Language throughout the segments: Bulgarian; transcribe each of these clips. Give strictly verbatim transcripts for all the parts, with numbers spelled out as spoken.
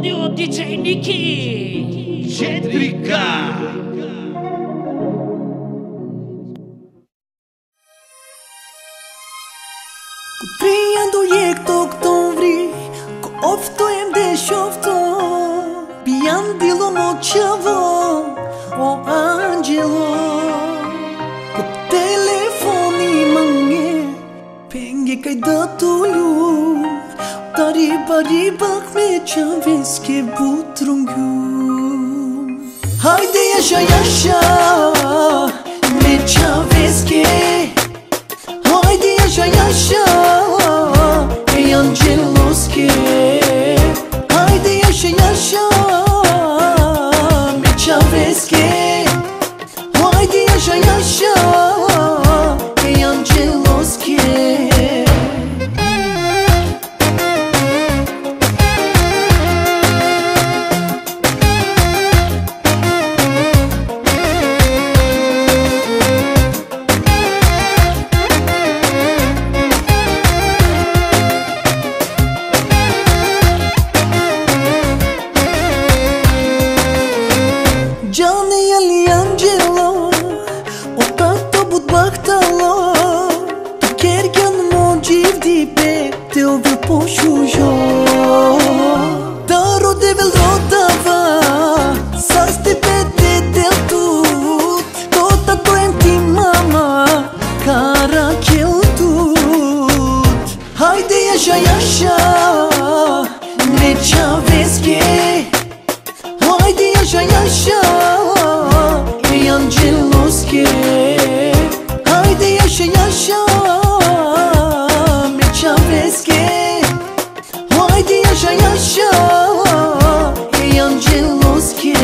studio D J Nicky Centrica. Cu trinta e octombrie, cu ofto em diciotto, piandilo nocevo, o angelo, cu telefoni mange, penge kai datulu, tariba riba me çaveske butrungu. Haydi yaşa yaşa, me çaveske. Haydi yaşa yaşa, ey Angeloski. Haydi yaşa yaşa, me çaveske. Haydi yaşa yaşa, ey Angeloski. Yaşa yaşa, ne çaveske. Haydi yaşa yaşa, ey Angeloski. Haydi yaşa yaşa, ne çaveske. Haydi yaşa yaşa, ey Angeloski.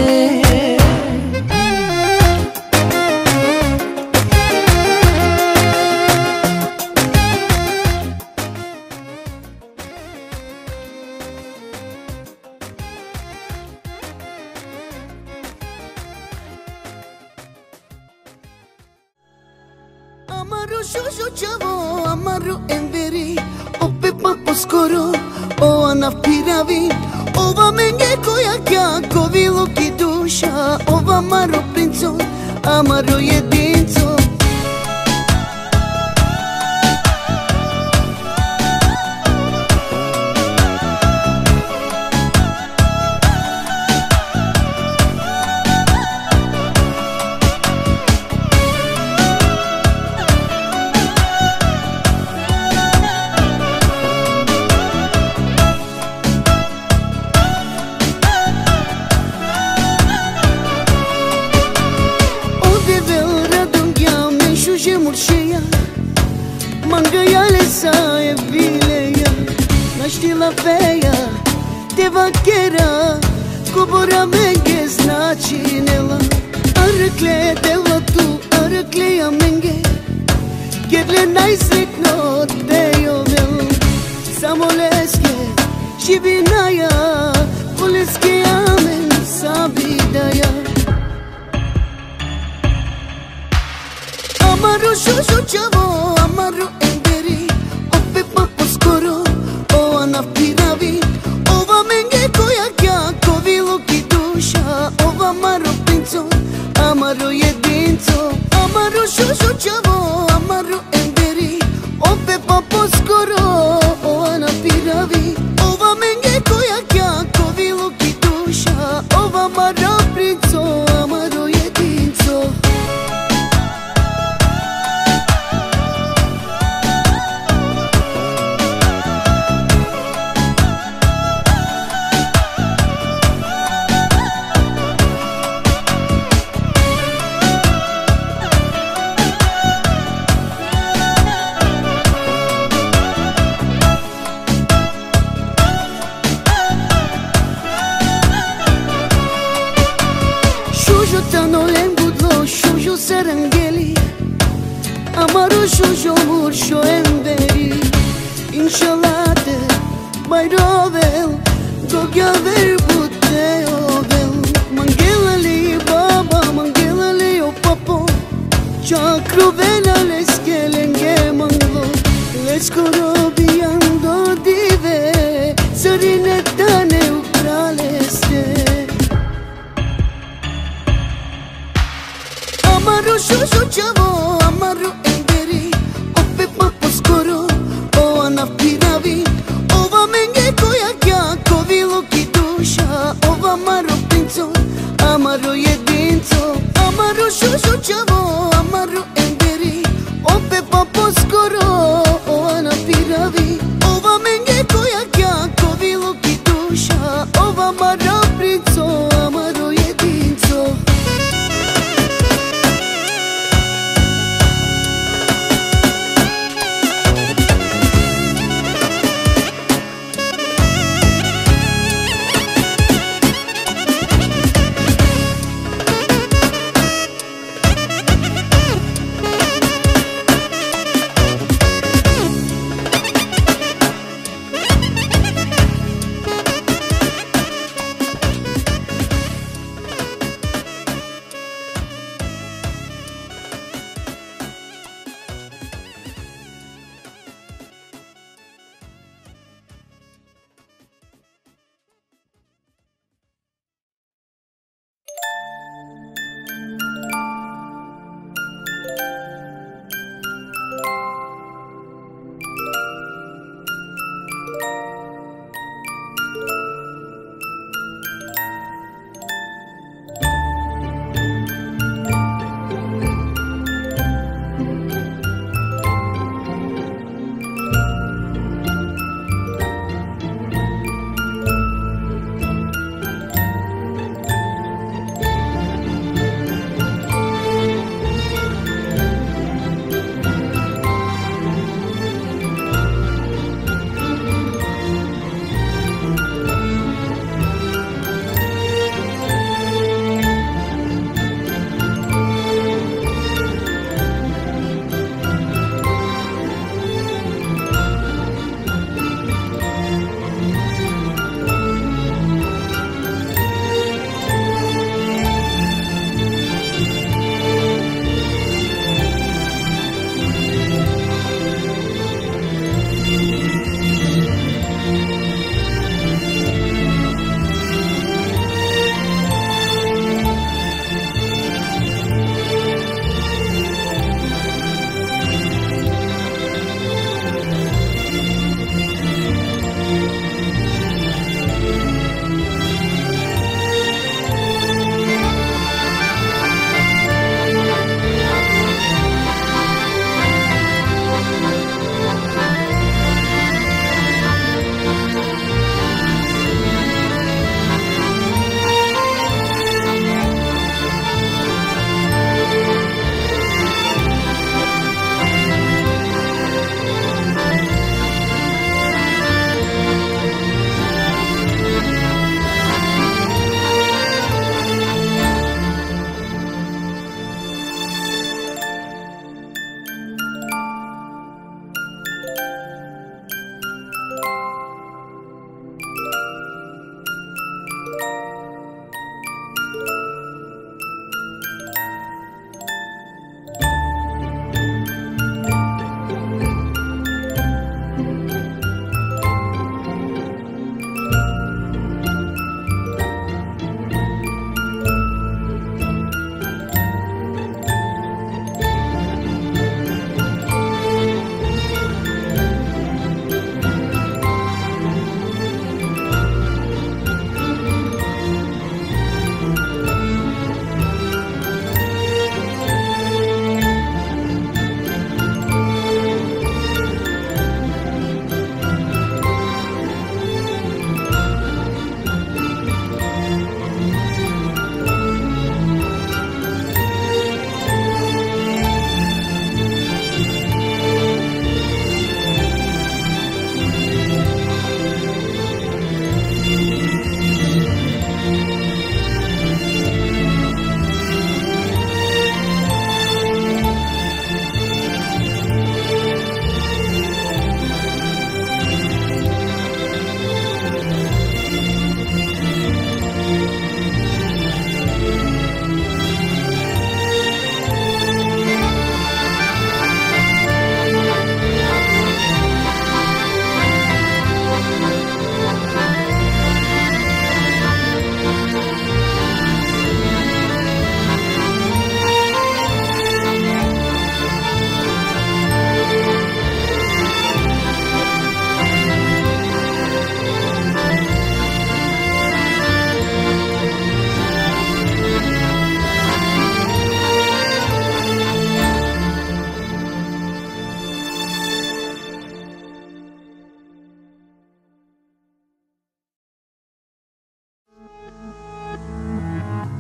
Amaru shushu chavo, amaru enveri, o pepa poskoro, o anapiravi, ova menge koja kja, kovilo ki dusha, ova amaru princo, amaru jedinco. Mangăiale sa e vileia, naști la veia, te vaquera, cobora menge značinela. Arăcle de la tu, arăcle a menge, gherle n-ai sretno te jovel. Samoleske, și vinaia, poleske amen sabidaja. Amaru shushu chavo, amaru enderi, o pepa poskoro, o anapiravi, ova menge koja kja, kovilo ki dusha, ova amaru princo, amaru jedinco. Amaru shushu chavo, amaru enderi, o pepa poskoro, o anapiravi, ova menge koja kja, kovilo ki dusha, ova amaru princo, amaru jedinco. Serengeli, amaru shusho mursho emberi. Inshallah te bayrovel, gogya ver butte ovel. Mangela li baba, mangela li o papo, chakro vela leskelenge manglo. Leskoro biando dive, sarinetane uprale.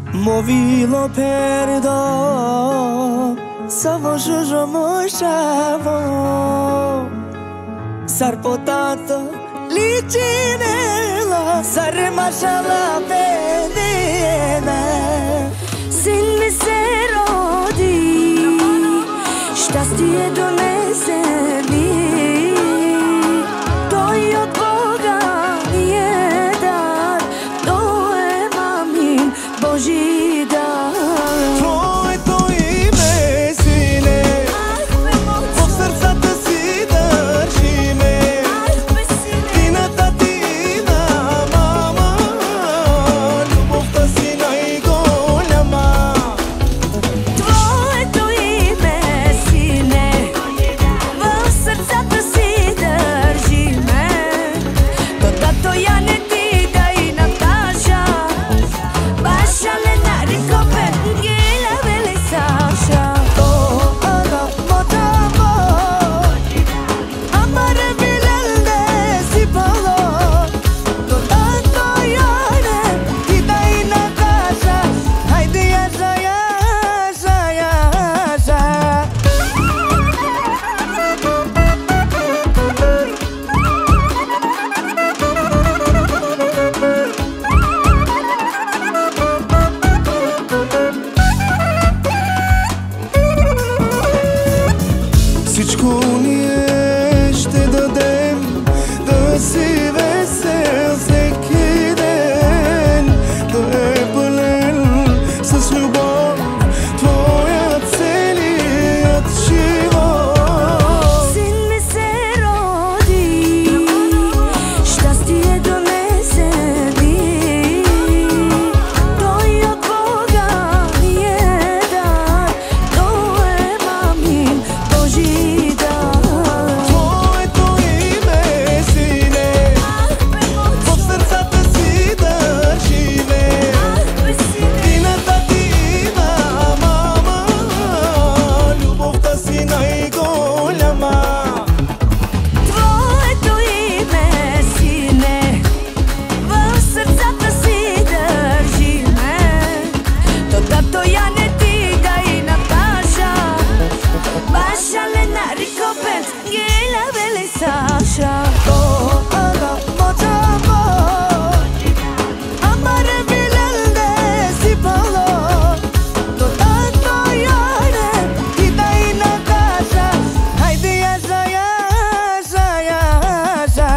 Movilo perdo Samo shujo moshavo Sar potato licinela Sare mashala vedena Sin mi se rodi Šťastie donese mi To je od Boga nije dar To je mamin Boží dar Tvoj to ime sine Vo srcata si držime Ti na tati i na mama Ljubovta si najgoljama Tvoje to ime sine Vo srcata si drži me To tato ja ne ti da i Nataša Baša Lenari Koper Gila veli Saša To ana motamo Amare bilelde si palo To tato jane Ti da i Nataša Hajde jaša, jaša, jaša Всичко ние ще дадем Да си весел всеки ден Да е пълен с любов Твоят целият живот Sin mi se rodi Šťastie donese mi To je od Boga nije dar To je mamin Boží dar Твоето име сине В сърцата си държиме И на тати и на мама Любовта си най-голяма Твоето име сине В сърцата си държи ме То тато я не ти да и Наташа Баша Ленари Копен Гила вели Саша То ана мotamo Amare bilelde si palo To tato jane Ti da i Nataša Hajde jaša, jaša, jaša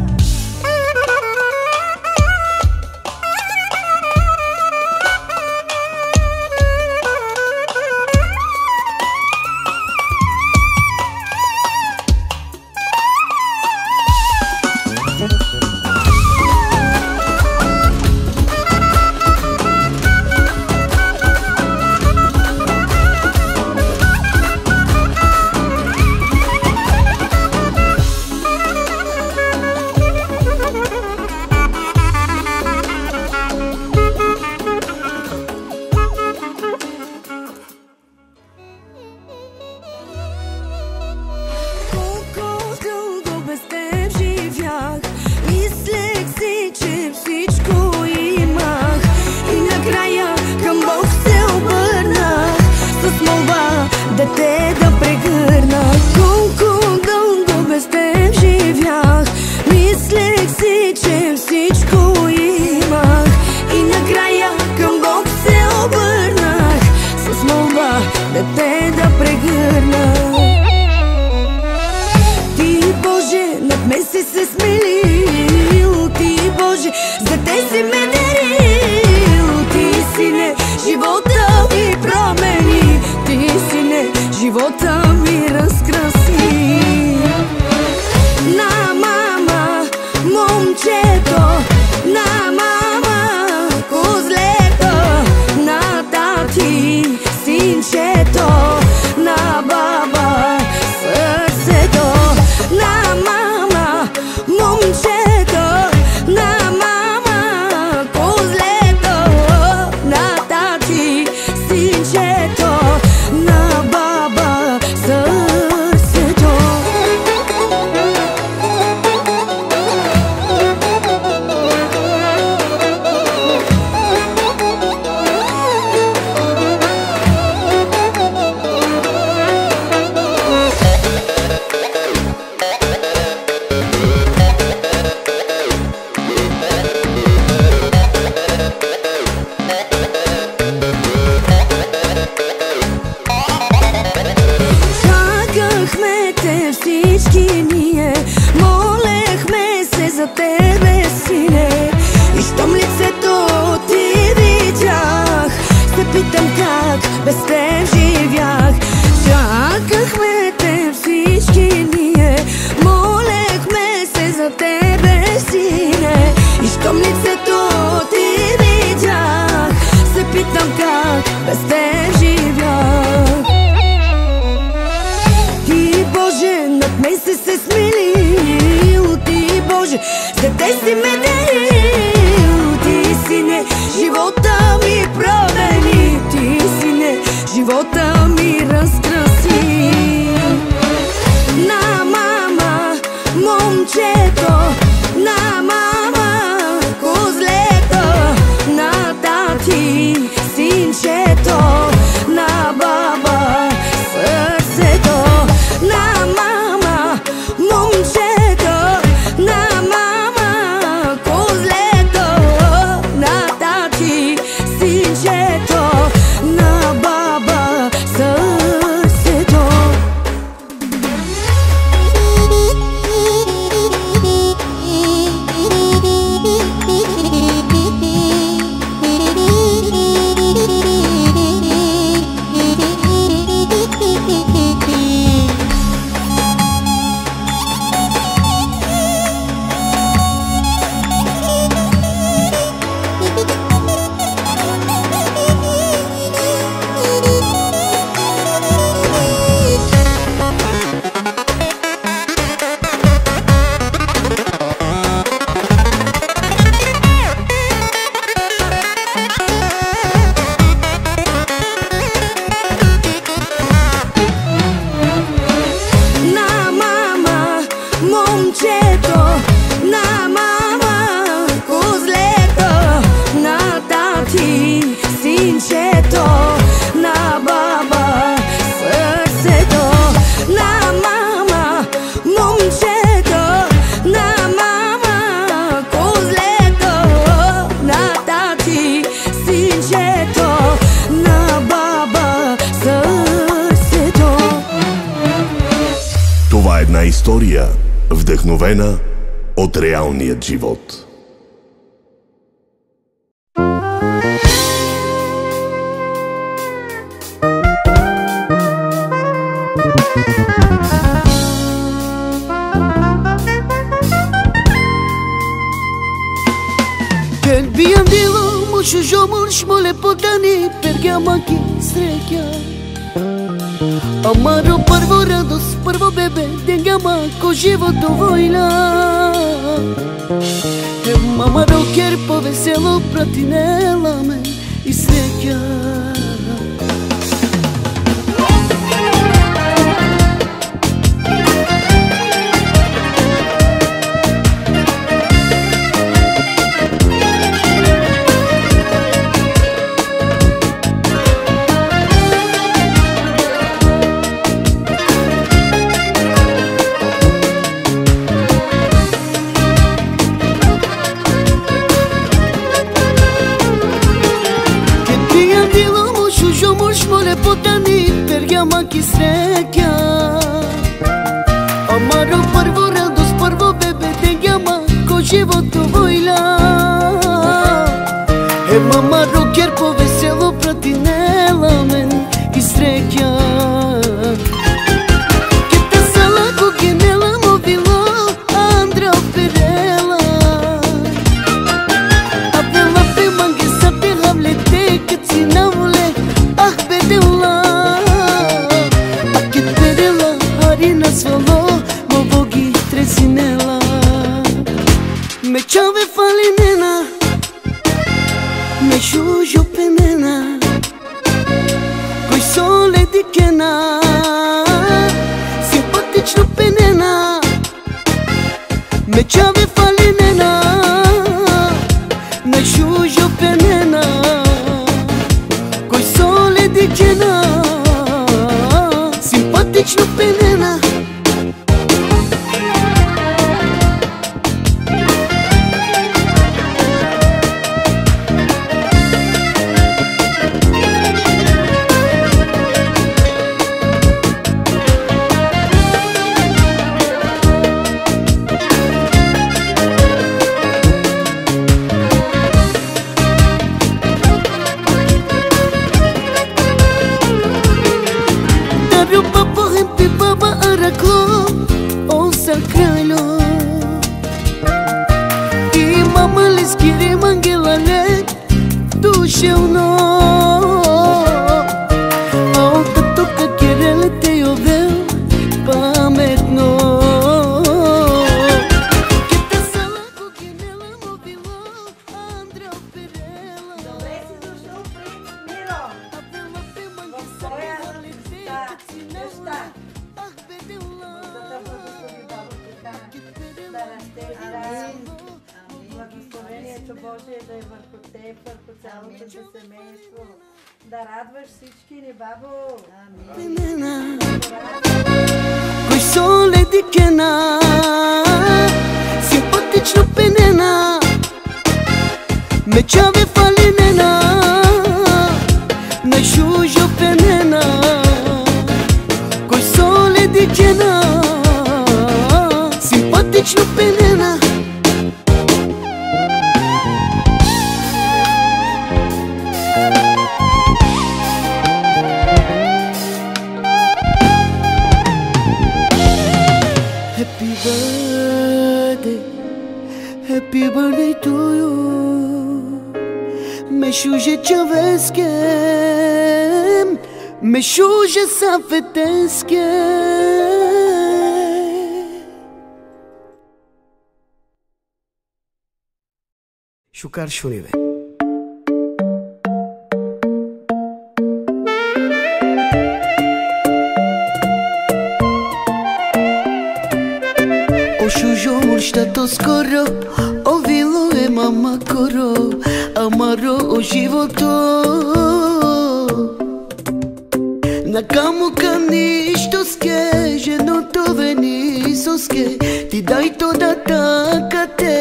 Колко дълго без теб живях Мислех си, че всичко имах И накрая към Бог се обърнах С молба да те да прегърна Колко дълго без теб живях Мислех си, че всичко имах И накрая към Бог се обърнах С молба да те да прегърна Ти, Боже, над мен си се смилил Ти, Боже, за те си ме дарил Ти, Сине, живота ми промени Ти, Сине, живота ми разкраси На мама, момчето На мама, козлето На тати, синчето На баба, сърцето На мама, момчето На мама, козлето На тати, синчето На баба, сърцето тебе сине и щом лицето ти видях, се питам как без теб живях. Чакахме те всички ние, молехме се за тебе сине и щом лицето ти видях, се питам как без теб живях. Ти Боже над мен си се смилил, ти Боже за те си ме дарил, ти сине живота ми промени, ти сине живота ми разкраси. На мама момчето, на мама козлето, на тати синчето, на баба сърцето. На мама момчето, на мама козлето, на тати синчето, на баба сърцето. Момчето, на мама козлето, на тати синчето, на баба сърцето. На мама момчето, на мама козлето, на тати синчето, на баба сърцето. Това е една история, вдъхновена от реалният живот. Quel bien dilo, mucho yo mucho le podani, pergama ki srekia. Amaro prvo radost, prvo bebe, dengama ko životu vojna. E mamaro kerpo veselo pratinela me i sreća. Pergama ki sreća. Amaro prvo radost, prvo bebe, dengama ko životu vojla. E mamaro kerpo veselo pratinela men i sreća. Kita sala ko genela movilo Andra operela. Apela pe mange sa te havlete kad si navole ah bedela. Svelo, mo bogi tresinela. Me chove falinena, me shujo penena, koj sole dikena, simpatično penena. Me chove falinena, me shujo penena, koj sole dikena, simpatično penena. skiri mangelale duše uno a opet to kad kerele te jovel pametno Kita salako ginela mobilo Andra operela Добре си дошъл, принц Миро! В своя къща. Да те благослови Бабо Кикана, да растеш здраво. Благословението Божие да е върху теб, върху цялото ти семейство. Да радваш всички ни, Бабо. Penena Coi sole di chena Simpatično penena Me čave falinena Na šužo penena Coi sole di chena Simpatično penena Happy birthday, happy birthday to you Me šuže čoveskem, me šuže safeteskem Šukar šunive O šužo što skoro O vilo je mama koro Amaro o životo Na kamu kaništo ske Ženo to veni soske Ti daj to da takate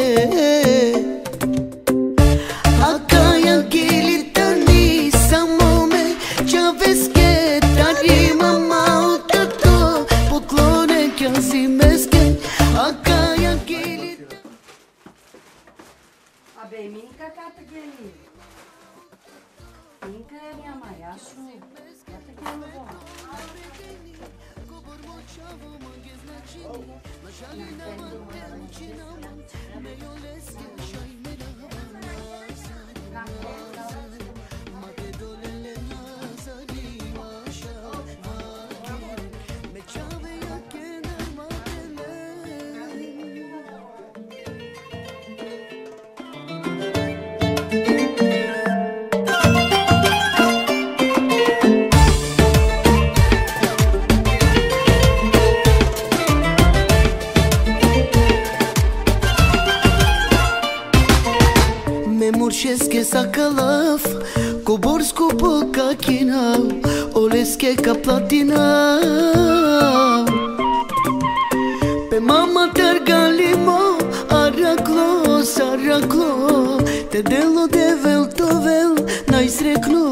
A kaja gilita ni samo me Čaveske Tari mama o tato Poklone kjazi meske Абе, Минка, как те гени? Минка е няма, ясно. Как те гени го? Muršeske sakalav, Koborsko pokakina, Oleske kaplatina Pe mama targalimo, Araklo, saraklo Te delo devel tovel, najsrekno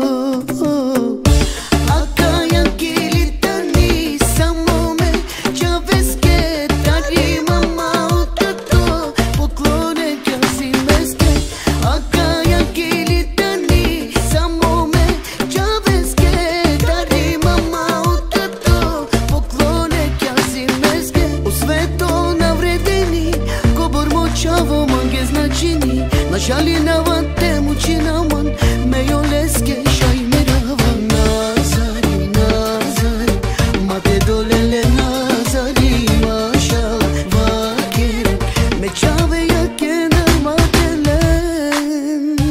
Akaja kilitani, samo me Čaveske, tari mama o tato Poklone kjazi meske Akaja kilitani, samo me Čaveske, tari mama o tato Poklone kjazi meske U sve to navredeni Kobor močavo mange značini Na žali na vate mučina man Mejo leske šaj merava Nazari, nazari Mate dolele nazari Mašala vakere Me čave jake na matelen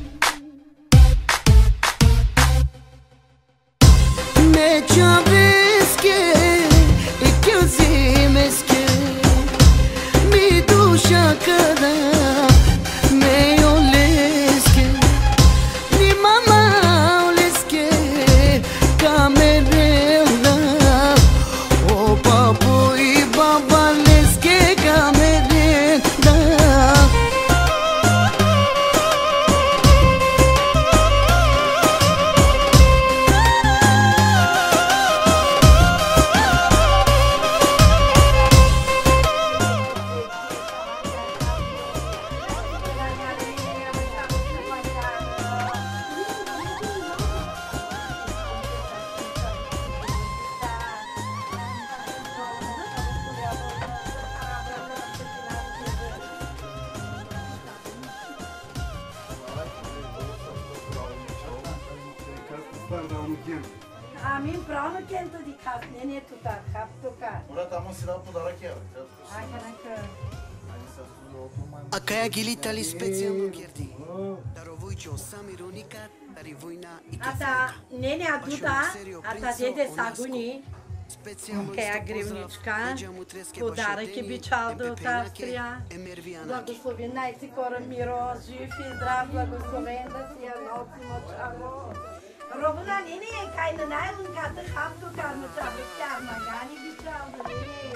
Me čaveske I kjazi meske Mi duša kada Mejo leske Ni mama pardon kim? Amin правно кенто ди кап, не не тука, кап тука. Murat ama silah pодарък я. Ака нака. A caia ghilita li speziamo chiardi. Darovujcio samironica, darivujna Ата не не адута, ата деде сагуни. Кея гривничка, подарък е бичалда от Австрия. Благословен най-си кора Миро, жив и здрав, благословен да си я носи мочаво. Ровна не не, кай на най-лунката хапто карна чаба, тя магани бичалда, не не.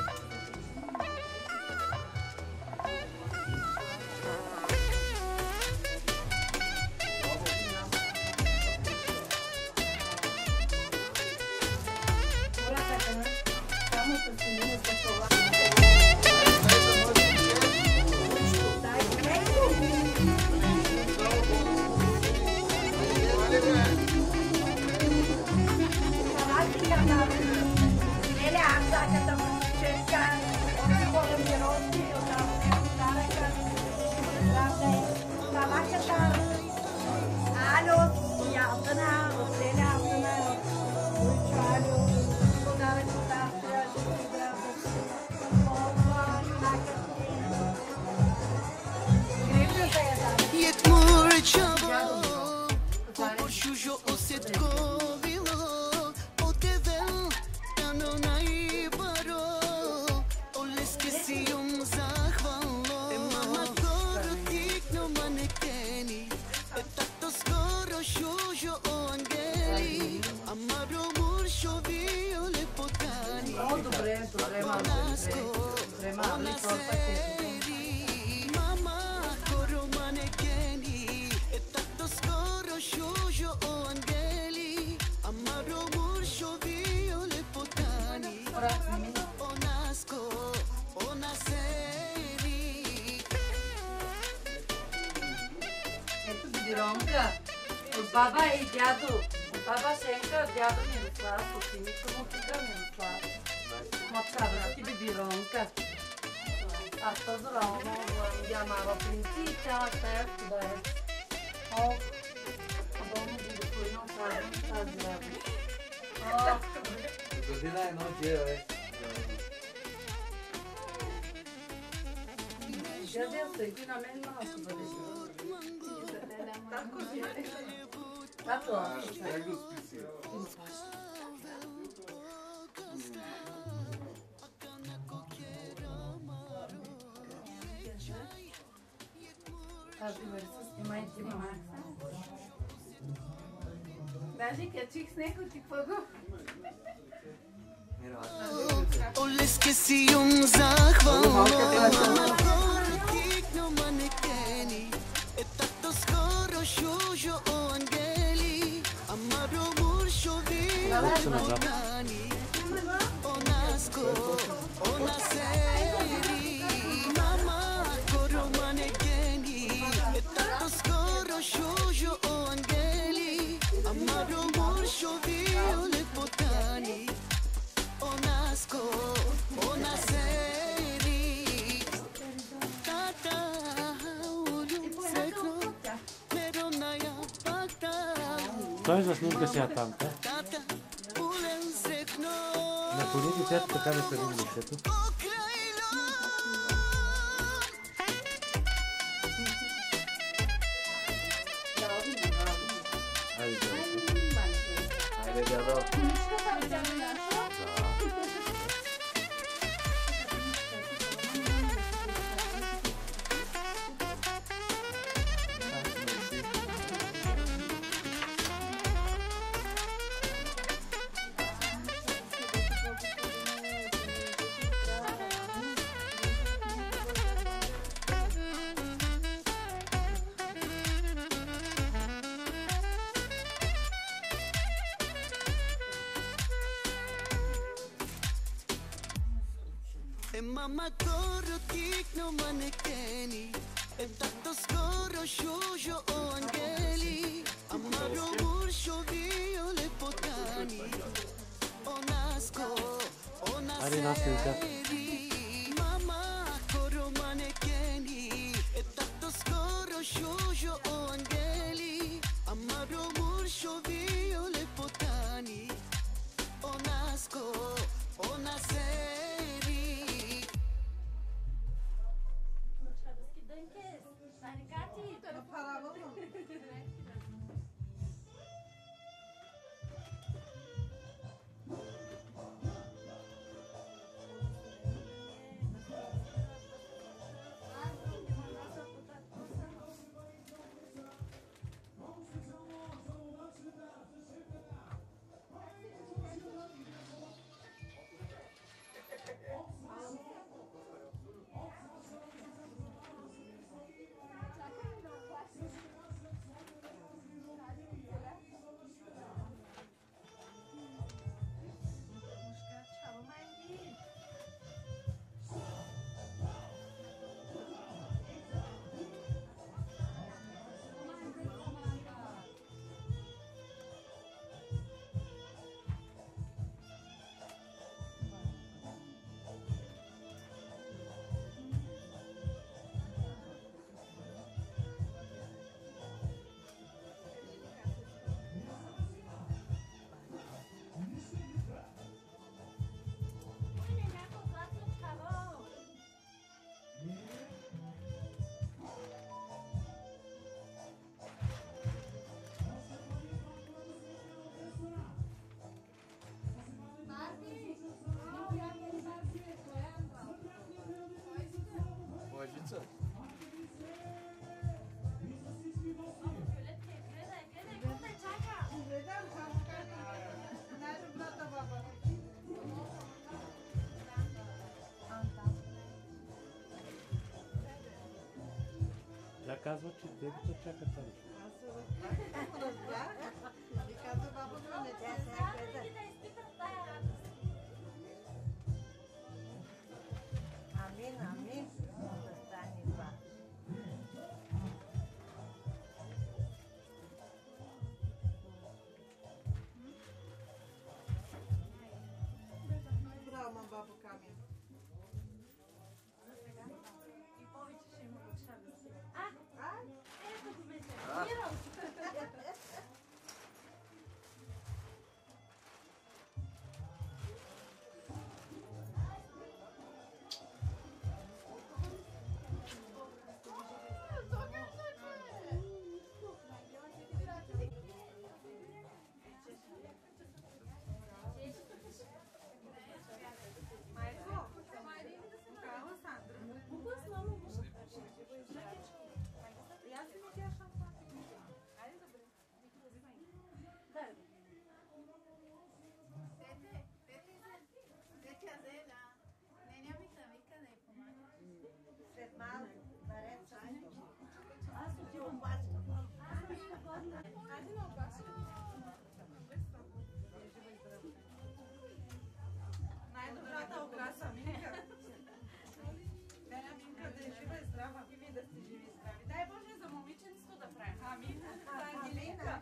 Баба и дядо, баба Сенка, дядо Мирослав, сотиница му тука Мирослав. Мочкава ти бибиронка. Аз поздравно ямава принци, цяла стая куда е. О, дому бидокойно садим тази работа. Година едно джея, бе. Дядя стои на мен малко бъде. Tako je. Tako je. Тази версия снимайте Макса. Даже качих с него, ти какво го? Олески си юм захвал. Тикно манекени. Etato skoro shujo o angeli amaro mursho violani o nasko o naseri mama koro manekeni etato skoro shujo o angeli amaro mursho viole potani o nasko o naseri tata Той заснимка сега там, те? Наклони лицето така да се види лицето. Айде, дядо. Айде, дядо. E mamma corro ticno manekeni e tanto scoro shujo o angeli amaro mursho viole potani o nasco o naseri mamma corro manekeni e tanto scoro shujo o angeli amaro mursho viole казва, че дебито чака там. Аз се разбрах. И казва бабата не тя сега гледа. Амин, амин. Да стане това. Браво, мам, баба Камия. И повече ще има почна да си. А, а, ето го ме сервирам. След малко, наред чайно. Аз отивам бачка. Айде на обаче. Най-добрата украса, Минка. Мене Минка да е жива и здрава. И ви да сте живи и здрави. Дай Боже за момиченство да правим. Амин. За Ангелина.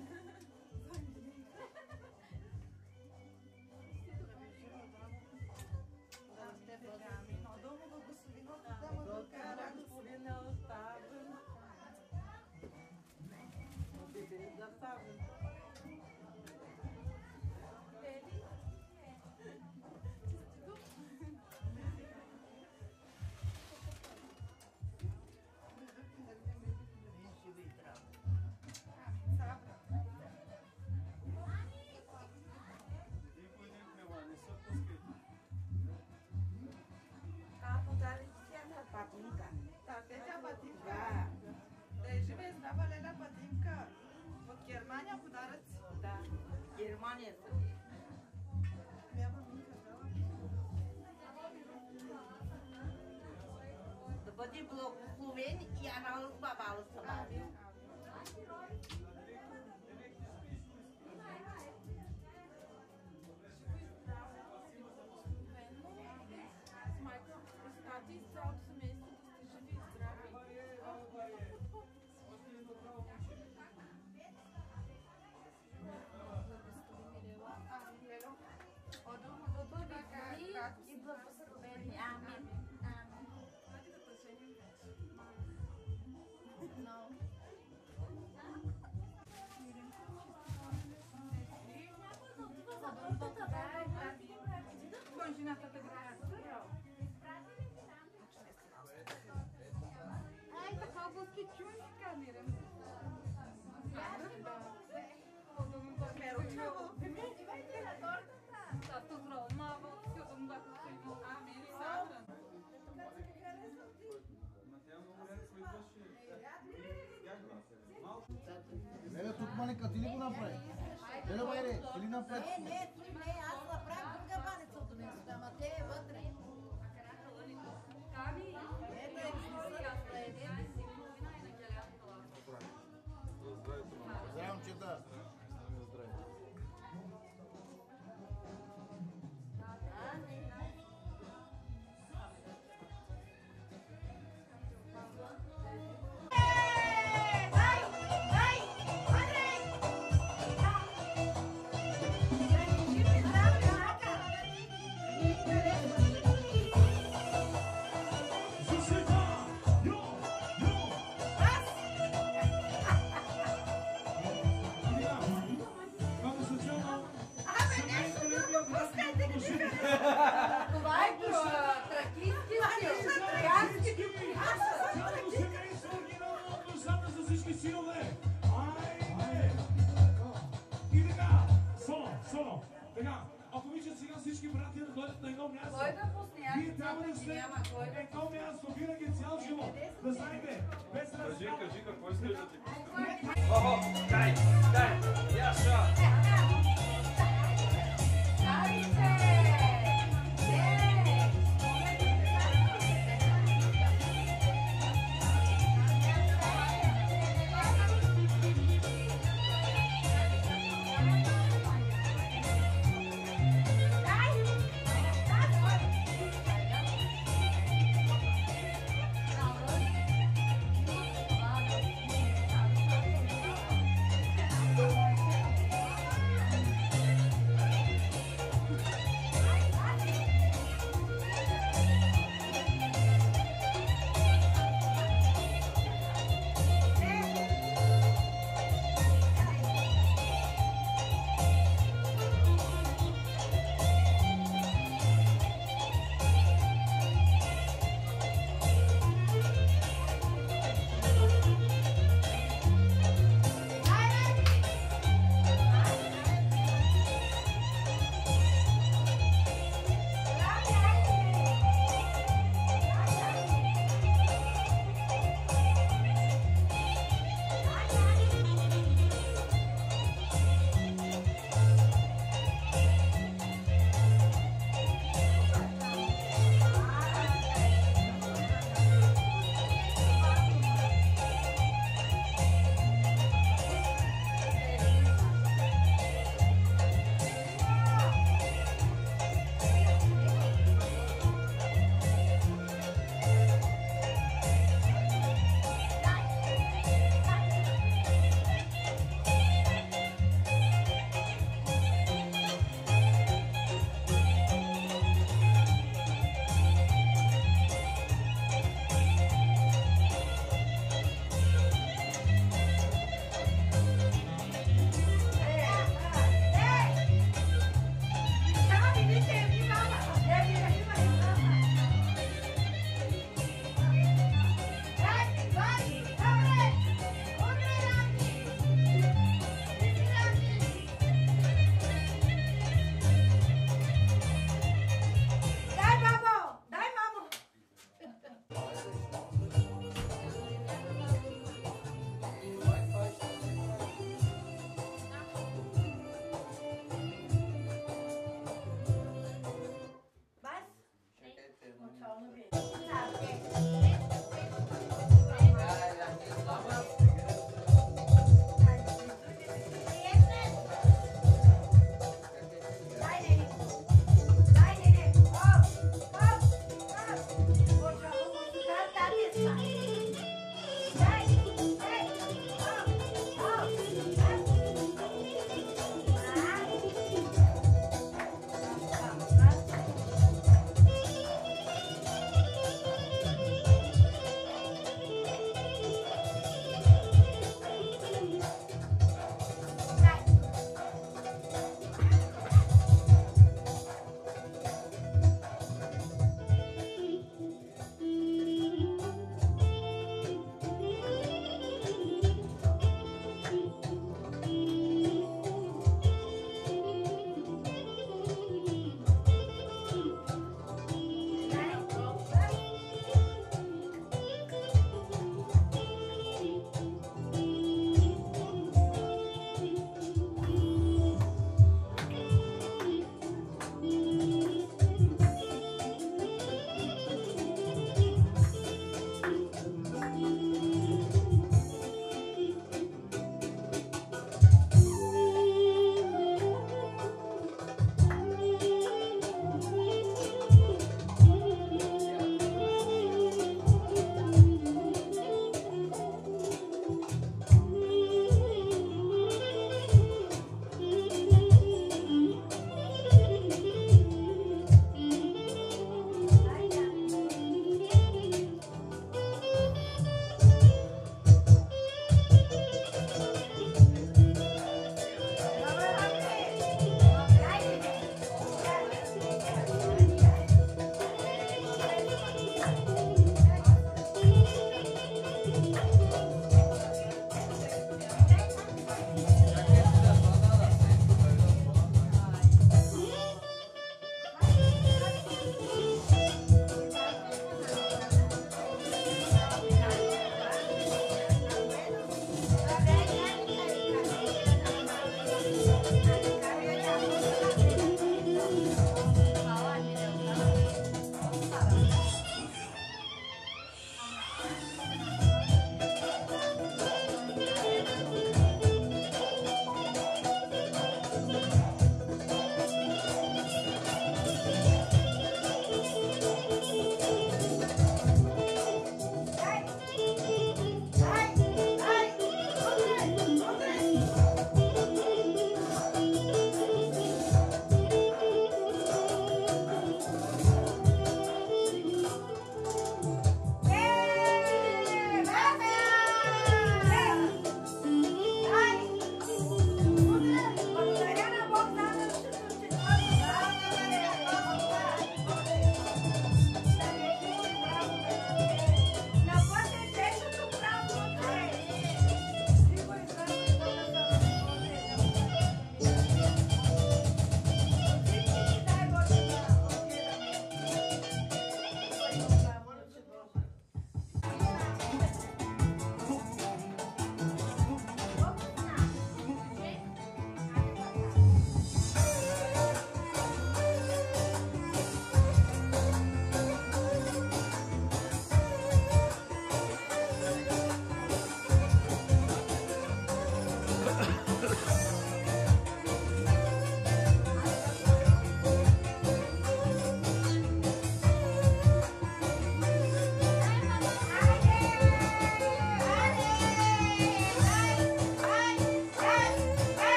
Да е жива и здрава Леля Патимка. От Германия подаръци. Да, Германия са. Мява Минка дала. Да бъде благословен и Анал с бабала сама. С майка Христати и с цялото семейство да сте живи и здрави. И благословени. Амин. Амин. Кой жената те града? Ай, така бълски чуй, камерам. Мерочево. Тато зромава, сюдом да купим. Амин, Сабран. Леля, тук Маника, ти ли го направи? Леля, байре, ти ли направи? Не, не, тук не, аз направих друга баница от днес, ама те е вътре. Ками, Ето е книса. Здравей, момчета. Здравей. Това е тракийски стил. За всички силове! Айде! И така, соло, соло. Така, ако обичат сега всички братия да дойдат на едно място. Кой да пусне? Вие трябва да сте на едно място, винаги цял живот. Да знаете, без разлика. Кажи, кажи, какво искаш да ти пускам? Охо, дай, дай, Яша! Дайте!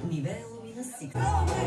nivelo e na sigla.